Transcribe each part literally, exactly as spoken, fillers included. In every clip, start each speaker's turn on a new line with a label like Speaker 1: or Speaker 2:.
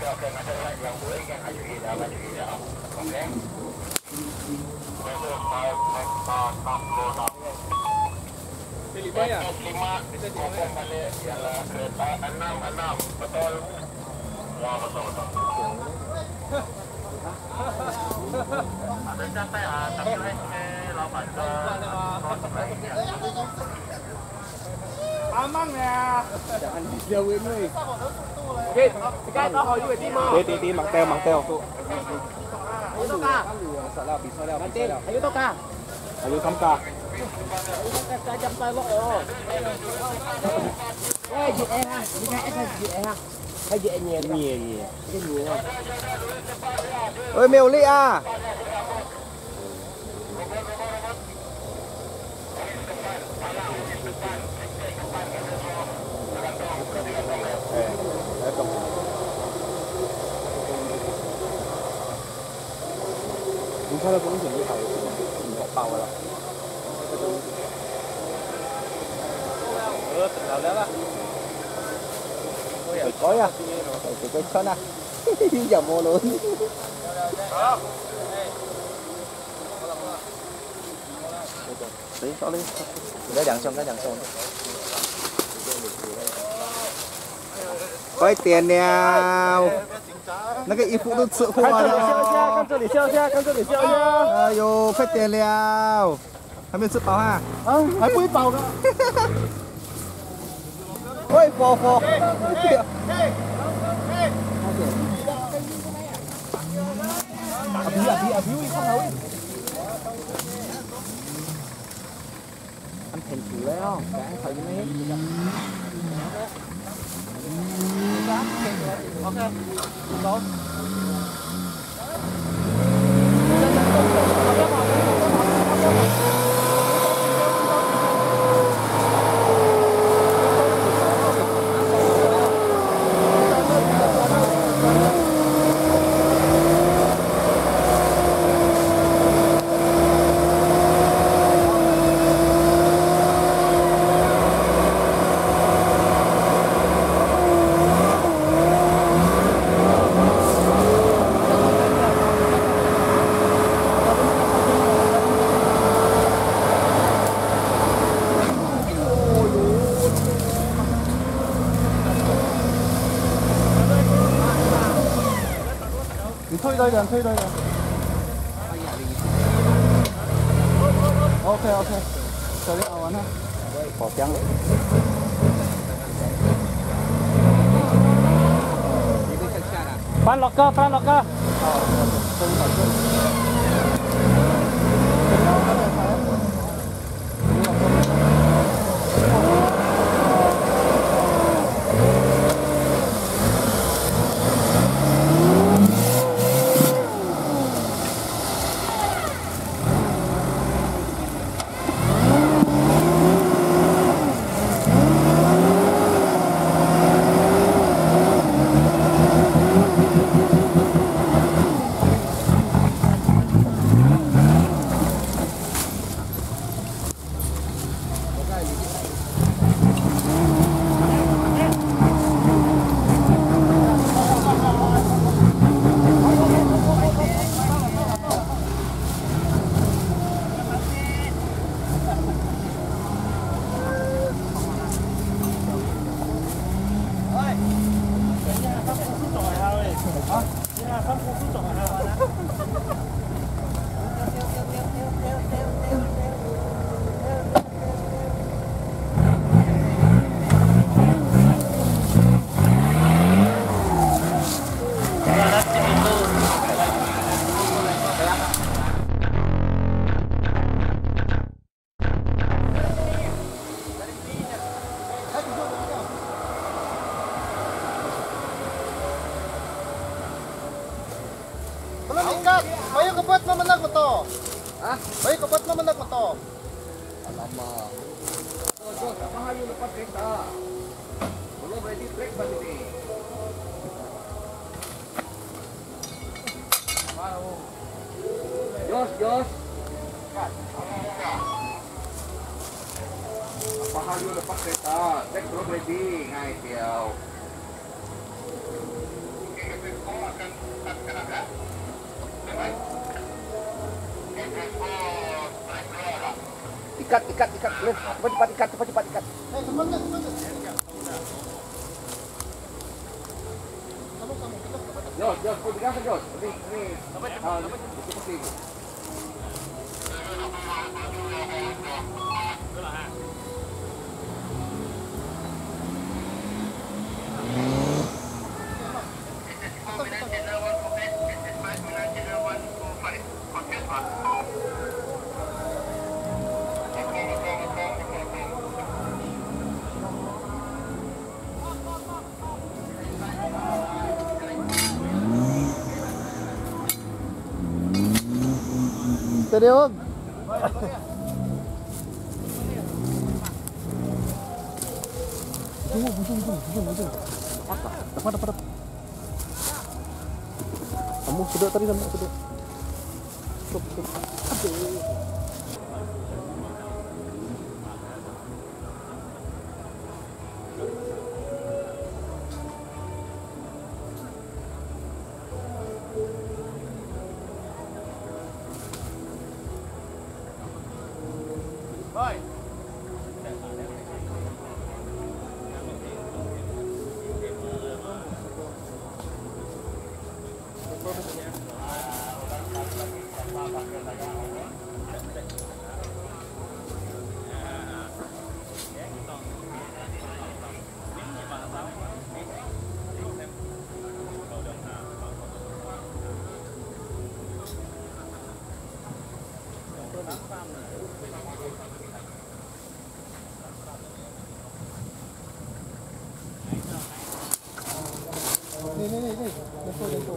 Speaker 1: lima ya? lima balik ialah kereta enam enam betul? Ya betul betul. Ada catat ya, tapi lapan ke Amang nè.
Speaker 2: Jangan dijauhin nih.
Speaker 1: Oke, cái đó hồi với tim
Speaker 2: Đi đi đi mặc teo mặc teo.
Speaker 1: Ayo Toka.
Speaker 2: Salah bisa dah.
Speaker 1: Ayo Toka.
Speaker 2: Ayo Kamka.
Speaker 1: Cái chăm tay lỗ rồi. Ê, dễ ha, dễ ha, dễ ha. Hay dễ nhẹ nhẹ nhẹ. Cái nhẹ không?
Speaker 2: Ơi mèo Ly à. Chúng ta cũng chuẩn bị phải bỏ bào rồi. Ừ, nào đấy á. Có à? Cái cái chân à? Giờ mua luôn. Đấy, cho đi. Cái đằng xong cái đằng xong. Quay tiền nào. Nó cái y phụ nó sợ khô à.
Speaker 1: Con cho để xeo xe, con cho để xeo nhá.
Speaker 2: Ai yo, quay tiền nào. Hay biết sức bảo ha?
Speaker 1: Ờ, hãy quý bầu đó.
Speaker 2: Ôi, phò phò.
Speaker 1: Abi abi abi không đâu.
Speaker 2: Anh thèm chịu đấy không? Cả anh thấy mấy.
Speaker 1: Ok. Tốt.
Speaker 2: Thôi đây rồi, thôi đây rồi. Ok ok. Cho đi ao ăn ha. Bỏ trắng.
Speaker 1: Phan locker, phan locker.
Speaker 3: Bayo kapat naman ako to.
Speaker 2: Ha?
Speaker 3: Bayo kapat naman ako to.
Speaker 2: Alamak. Tuh, mahal yung lepas kereta. Belum ready break balik ni. Jos, Jos. Mahal yung lepas kereta. Break belum ready. Ngai tiao. Ikat, ikat, ikat. Cepat, cepat ikat, cepat, cepat ikat.
Speaker 3: Eh, cepat kan, cepat kan. Kamu, kamu, kita cepat.
Speaker 2: Jos, Jos, kau pegang kan, Jos? Ini, ini. Ah, itu pasti.
Speaker 3: Tadi om. Tunggu, busung, busung, busung, busung. Dapat, dapat, dapat. Kamu sedot tadi sama sedot. Stop, stop. Aduh.
Speaker 1: Bye.
Speaker 3: Nih, nih, nih, nih. Jatuh, jatuh.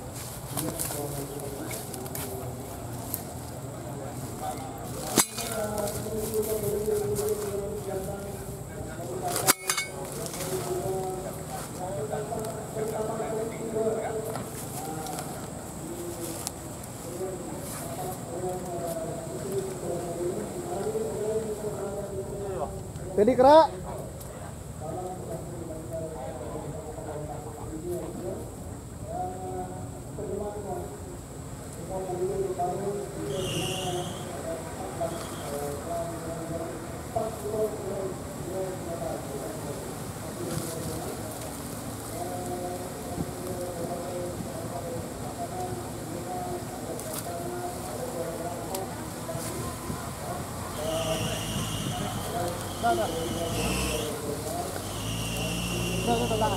Speaker 3: Jadi kerak. Dah, dah. Dah, dah, dah, dah.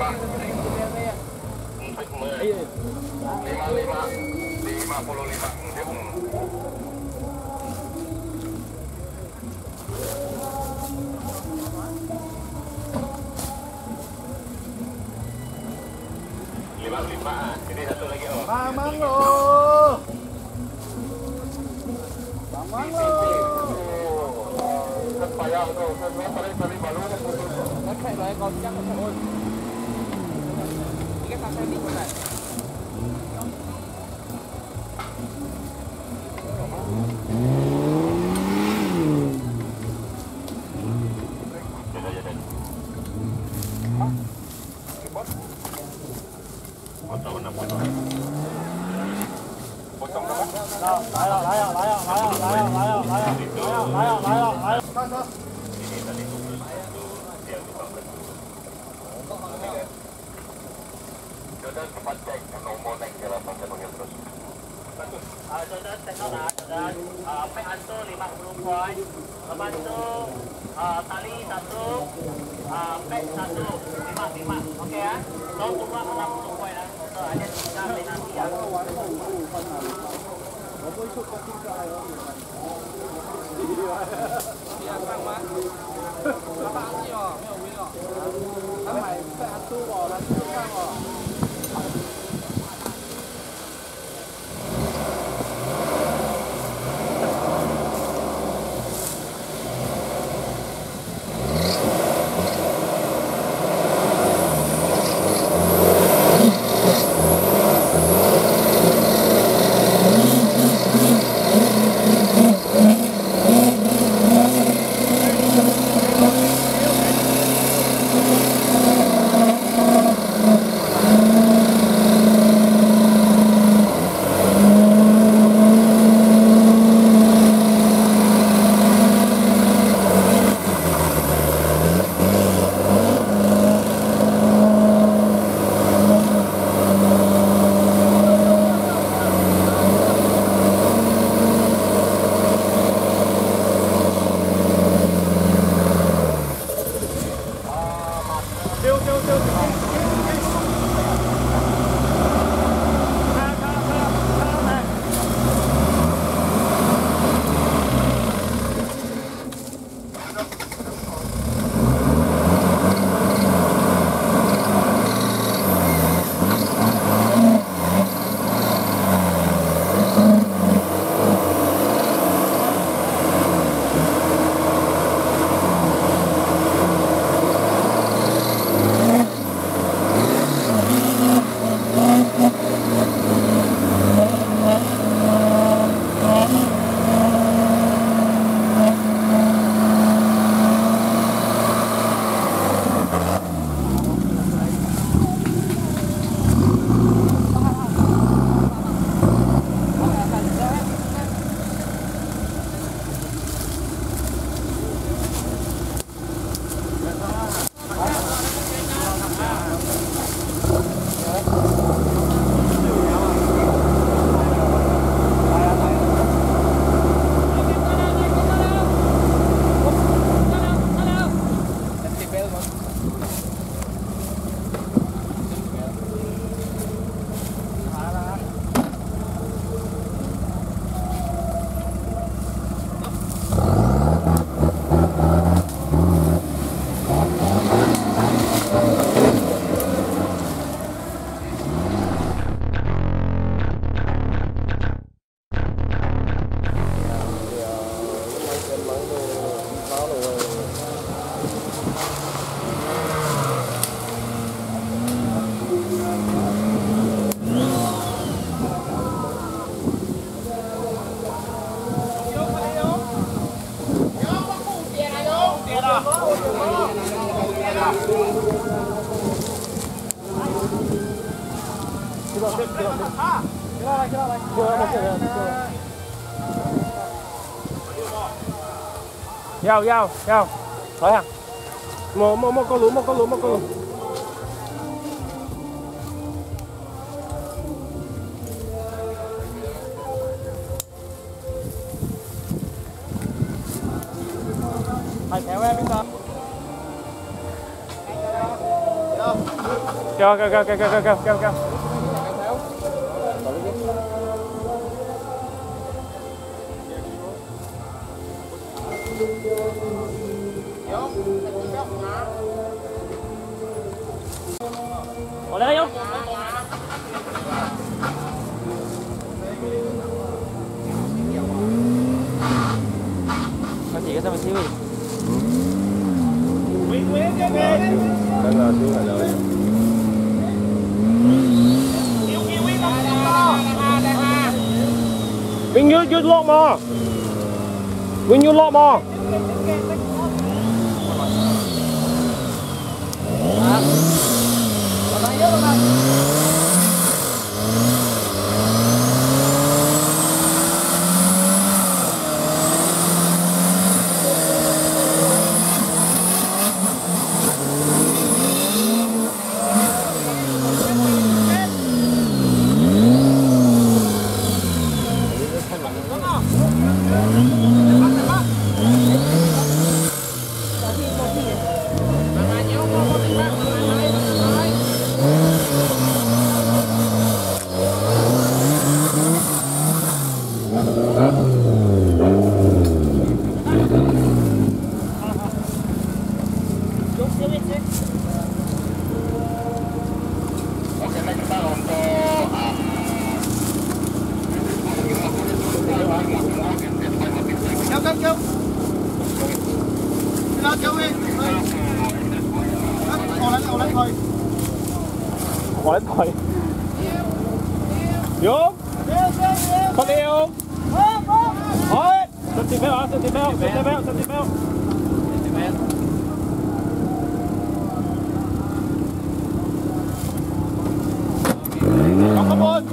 Speaker 1: lima. Lima lima. Lima puluh lima. Lima lima. Ini satu lagi oh.
Speaker 2: Mamang lo. Mamang lo.
Speaker 1: Sayang tuh, saya paling paling malu putus.
Speaker 2: Nó chạy lại còn chắc là thôi. Cái thằng xe đi qua này.
Speaker 1: Potong enam potong. Potong berapa?
Speaker 2: Lại rồi, lại rồi, lại rồi, lại rồi, lại rồi, lại rồi, lại rồi, lại rồi, lại rồi, lại rồi. Thôi thôi.
Speaker 1: Ini tadi tujuh satu yang dibangun. Sudah cepat cek nomor naik jalan pakai pakai terus.
Speaker 4: Sudah tengok dah, sudah pek hantu lima puluh poin. Lepas tu tali satu, pek satu, lima lima. Okey ya. So semua enam puluh poin dah. So ada tiga penalti ya.
Speaker 3: Giao giao giao khỏi hàng một một một con lũ một con lũ một con lũ
Speaker 2: Thầy kéo em đi con.
Speaker 3: Kéo kéo kéo kéo kéo kéo kéo kéo. Boleh yuk. Chị cái sao mà xíu đi. Quyến quyến cái nghe. Đang là xíu là rồi. Yêu yêu quyến không to. Quyến như như lọ mò. Quyến như lọ mò. Khỏi thôi. Vô. Con đi không? Thôi. Sân tìm bèo, sân tìm bèo, sân tìm bèo, sân tìm bèo. Không có bốn.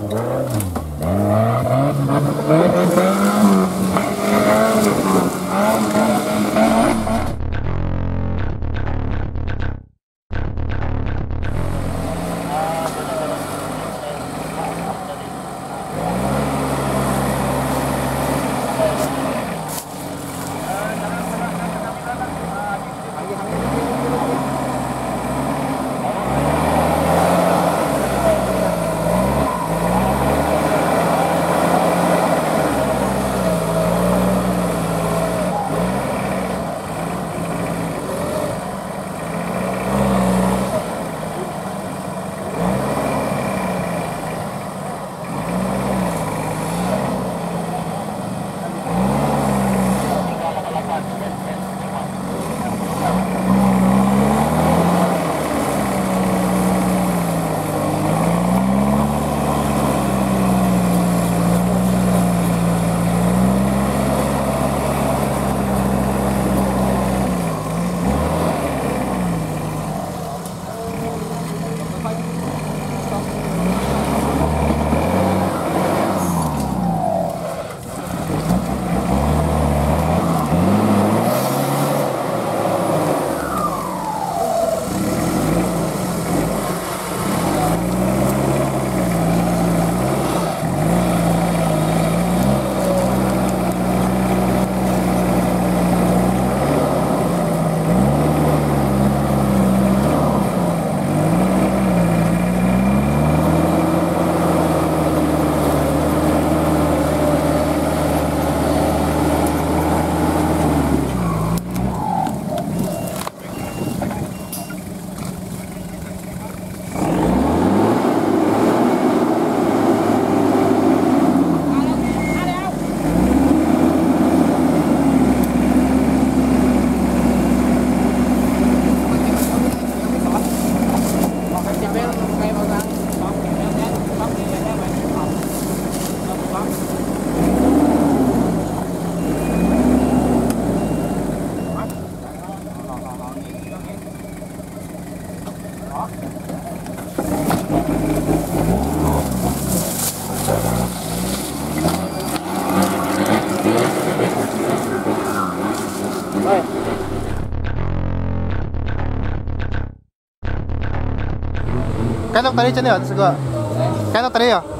Speaker 5: Kanok tadi cene ya, segala. Kanok tadi ya.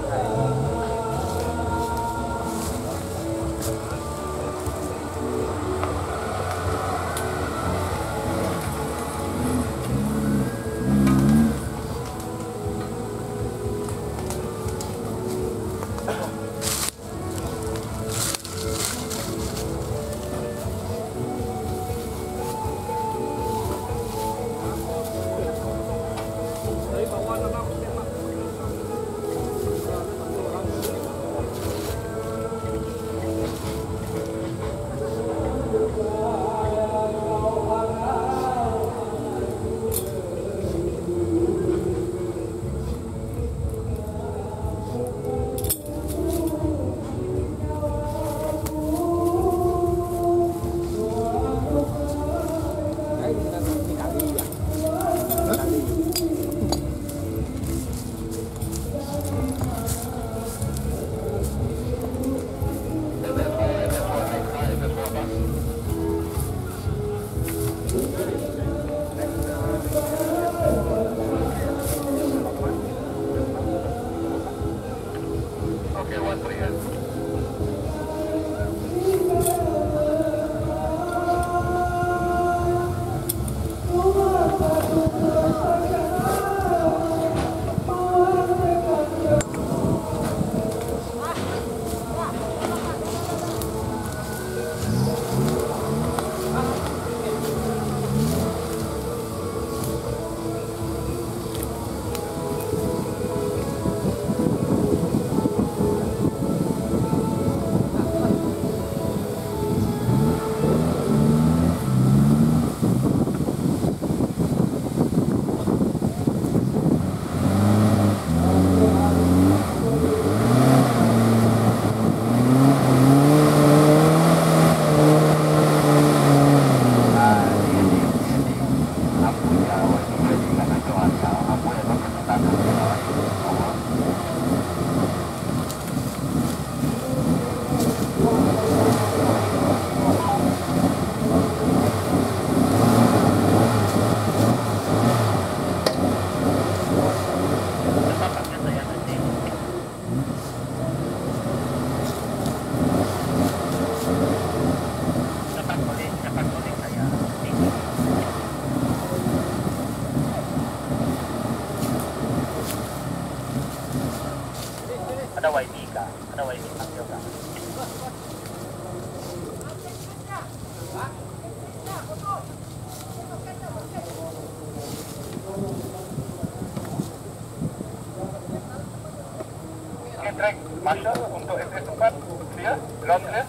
Speaker 1: track Marshall untuk exit tempat clear, ground clear.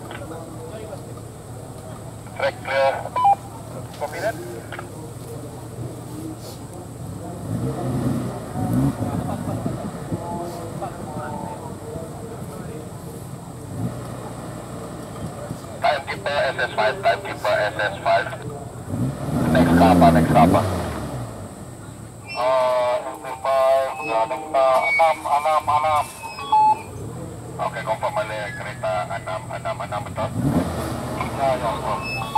Speaker 1: Track clear. Copy that. Timekeeper S S five, timekeeper S S five. Next kappa, next kappa. Uh, S S five, next enam, enam, enam. Oke, confirm balik kereta enam, enam, enam betul? Ya, ya, betul.